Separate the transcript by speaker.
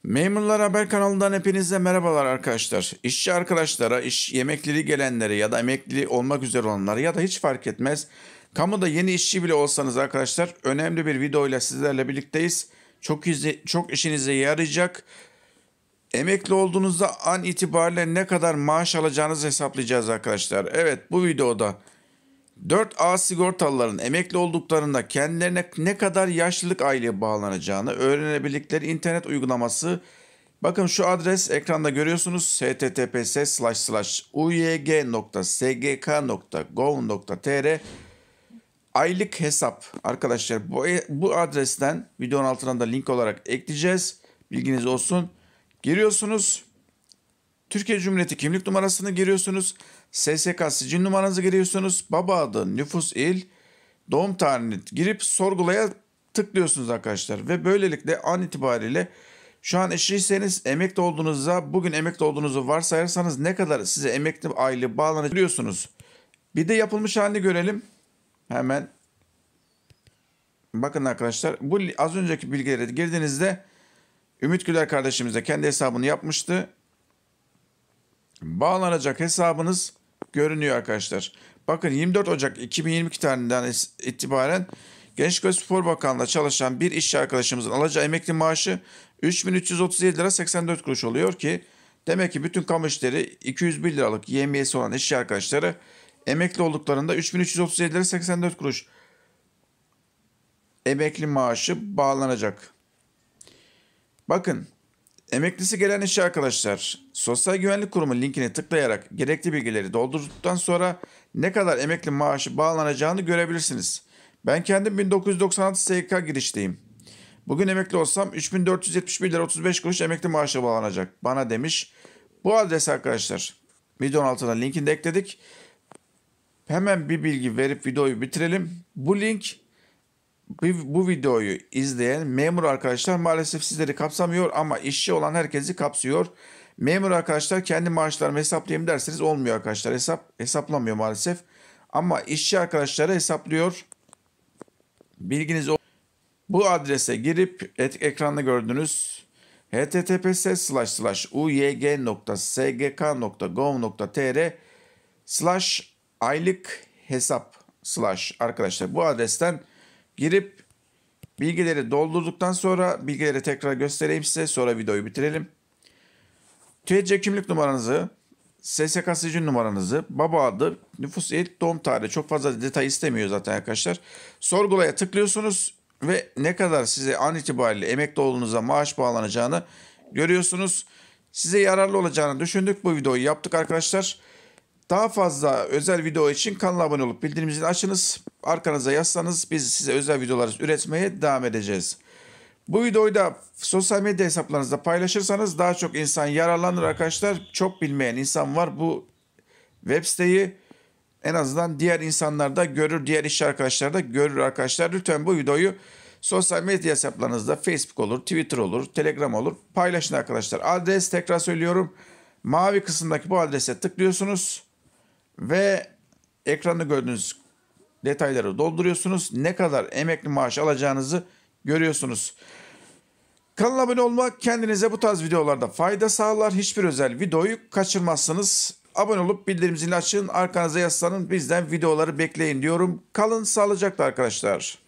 Speaker 1: Memurlar Haber kanalından hepinize merhabalar arkadaşlar. İşçi arkadaşlara, emekliliği gelenlere ya da emekli olmak üzere olanlara ya da hiç fark etmez. Kamuda yeni işçi bile olsanız arkadaşlar önemli bir videoyla sizlerle birlikteyiz. Çok işinize yarayacak. Emekli olduğunuzda an itibariyle ne kadar maaş alacağınızı hesaplayacağız arkadaşlar. Evet, bu videoda 4A sigortalıların emekli olduklarında kendilerine ne kadar yaşlılık aylığı bağlanacağını öğrenebildikleri internet uygulaması. Bakın şu adres ekranda görüyorsunuz: https://uyg.sgk.gov.tr aylık hesap. Arkadaşlar bu adresten videonun altına da link olarak ekleyeceğiz. Bilginiz olsun. Giriyorsunuz. Türkiye Cumhuriyeti kimlik numarasını giriyorsunuz. SSK sicil numaranızı giriyorsunuz. Baba adı, nüfus, il, doğum tarihini girip sorgulaya tıklıyorsunuz arkadaşlar. Ve böylelikle an itibariyle şu an işçiyseniz emekli olduğunuzda, bugün emekli olduğunuzu varsayarsanız ne kadar size emekli aylığı bağlanacak biliyorsunuz. Bir de yapılmış halini görelim. Hemen bakın arkadaşlar, bu az önceki bilgileri girdiğinizde Ümit Güler kardeşimiz de kendi hesabını yapmıştı. Bağlanacak hesabınız görünüyor arkadaşlar. Bakın 24 Ocak 2022 tarihinden itibaren Gençlik ve Spor Bakanlığı'nda çalışan bir işçi arkadaşımızın alacağı emekli maaşı 3.337 lira 84 kuruş oluyor ki demek ki bütün kamu işleri 201 liralık yemiyesi olan işçi arkadaşları emekli olduklarında 3.337 lira 84 kuruş emekli maaşı bağlanacak. Bakın, emeklisi gelen işçi arkadaşlar Sosyal Güvenlik Kurumu linkine tıklayarak gerekli bilgileri doldurduktan sonra ne kadar emekli maaşı bağlanacağını görebilirsiniz. Ben kendim 1996 SGK girişteyim. Bugün emekli olsam 3.471 lira 35 kuruş emekli maaşı bağlanacak bana demiş. Bu adres arkadaşlar videonun altına linkini de ekledik. Hemen bir bilgi verip videoyu bitirelim. Bu videoyu izleyen memur arkadaşlar maalesef sizleri kapsamıyor ama işçi olan herkesi kapsıyor. Memur arkadaşlar kendi maaşlarımı hesaplayayım derseniz olmuyor arkadaşlar. Hesaplamıyor maalesef. Ama işçi arkadaşları hesaplıyor. Bilginiz olsun. Bu adrese girip ekranda gördüğünüz https://uyg.sgk.gov.tr/aylık hesap/ arkadaşlar bu adresten girip bilgileri doldurduktan sonra bilgileri tekrar göstereyim size, sonra videoyu bitirelim. TC kimlik numaranızı, SSK sicil numaranızı, baba adı, nüfus, il, doğum tarihi, çok fazla detay istemiyor zaten arkadaşlar. Sorgulaya tıklıyorsunuz ve ne kadar size an itibariyle emekli olduğunuzda maaş bağlanacağını görüyorsunuz. Size yararlı olacağını düşündük, bu videoyu yaptık arkadaşlar. Daha fazla özel video için kanala abone olup bildirim zilini açınız. Arkanıza yazsanız biz size özel videolar üretmeye devam edeceğiz. Bu videoyu da sosyal medya hesaplarınızda paylaşırsanız daha çok insan yararlanır arkadaşlar. Çok bilmeyen insan var, bu web siteyi en azından diğer insanlar da görür, diğer iş arkadaşlar da görür arkadaşlar. Lütfen bu videoyu sosyal medya hesaplarınızda Facebook olur, Twitter olur, Telegram olur paylaşın arkadaşlar. Adres tekrar söylüyorum. Mavi kısımdaki bu adrese tıklıyorsunuz ve ekranda gördüğünüz detayları dolduruyorsunuz. Ne kadar emekli maaş alacağınızı görüyorsunuz. Kanala abone olmak kendinize bu tarz videolarda fayda sağlar. Hiçbir özel videoyu kaçırmazsınız. Abone olup bildirim zilini açın. Arkanıza yaslanın. Bizden videoları bekleyin diyorum. Kalın sağlıcakla arkadaşlar.